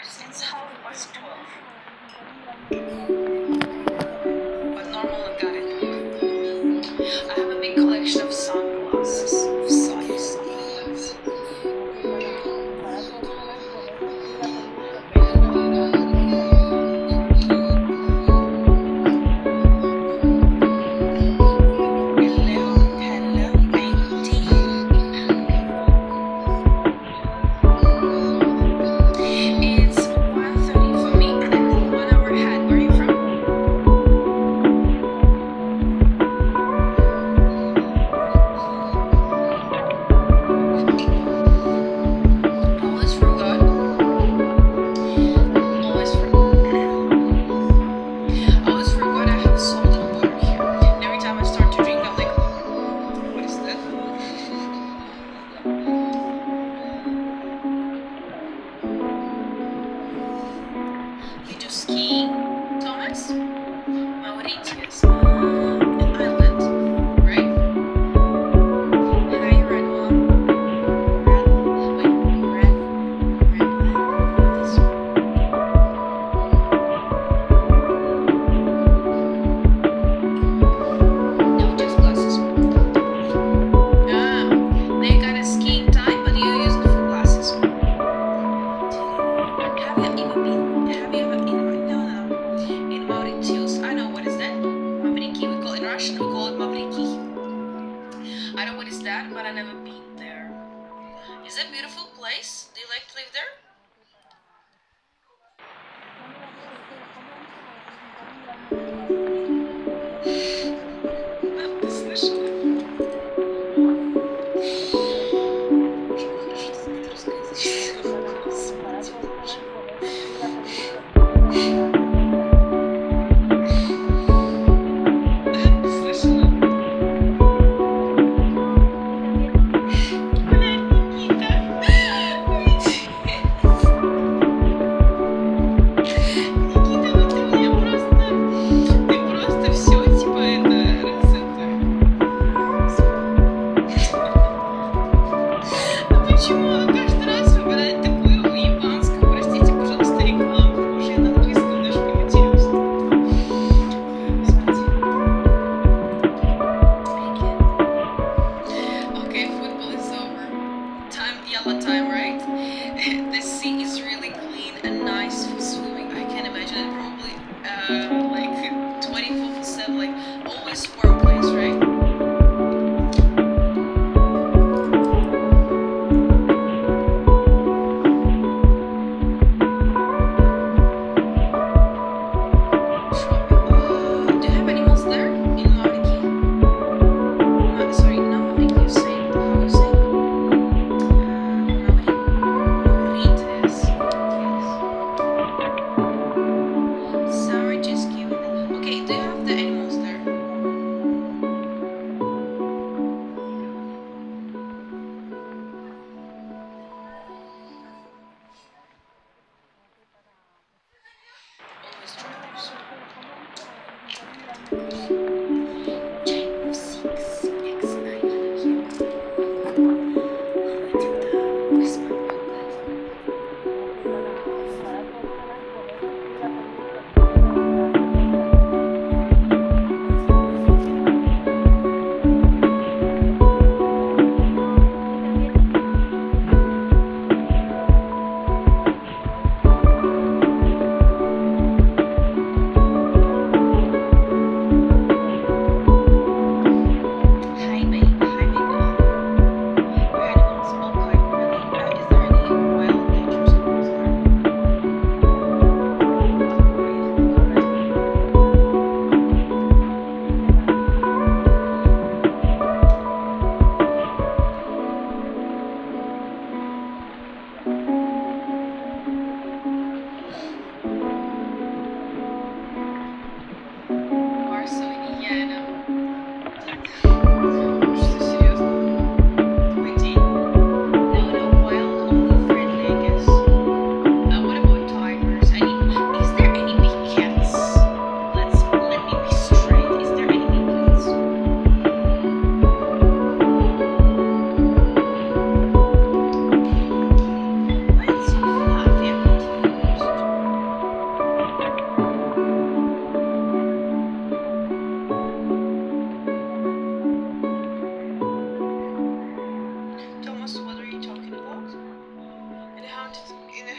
course, it's 12:30. But normal I've got it. I have a big collection of sunglasses, of size sunglasses. It's 1:30 for me. 1 hour ahead. Where are you from? Always forgot. Always forgot I have salt and water here. And every time I start to drink, I'm like, what is that? You do skiing, Thomas? Mauritius, an island, right? And are you red one? This no, just glasses. Ah, they got a skiing time, but you use it for glasses. Have you ever been, no, in Mauritius? I know, what is that? Mavriki, we call it in Russian, we call it Mavriki. I know what is that, but I've never been there. Is it a beautiful place? Do you like to live there?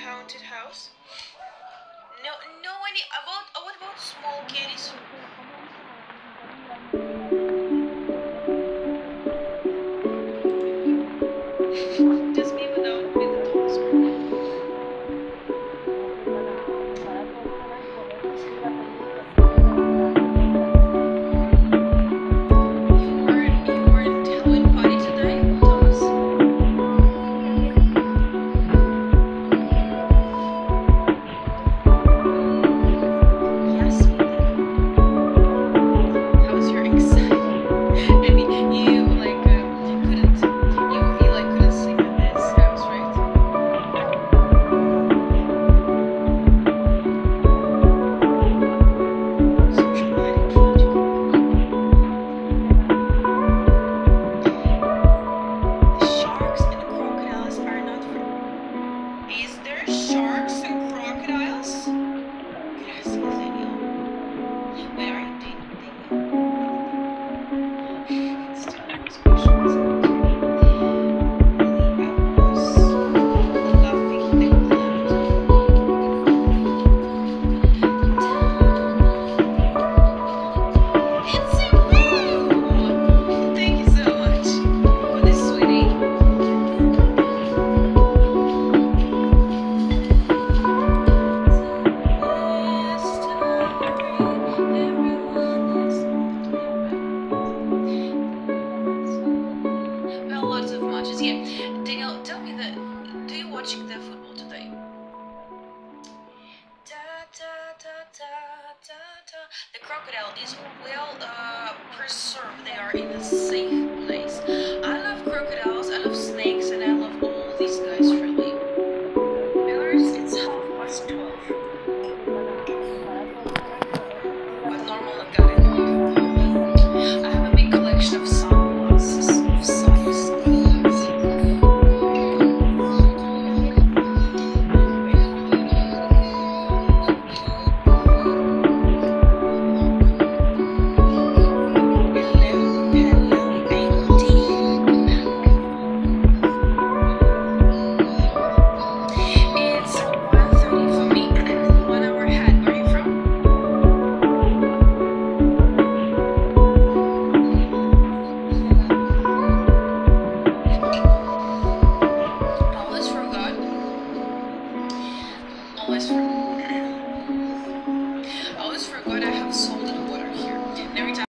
haunted house? No, no any about. What about small kitties? Just me without with the dogs. You weren't Halloween party today, Thomas? Yes, we did. How was your anxiety? I mean, you like couldn't you like couldn't sleep in this house, right? So traumatic, tragic. The sharks and the crocodiles are not real. Is there sharks and crocodiles? Gracias, Daniel. Wait, are you dating? It's too many questions. Really, I was laughing the cloud. It's a woo! Thank you so much for this, sweetie. Well, lots of matches. Yeah, Daniel, tell me that. Do you watching the football today? Da, da, da, da, da, da. The crocodile is well preserved. They are in a safe place. I love crocodiles. I love snakes, and I love all these guys. Really. Belarus, it's 12:30. But normal, I got it. I have a big collection of sunglasses. It's 1:30 for me. 1 hour ahead. Where are you from? Always forgot. Always forgot.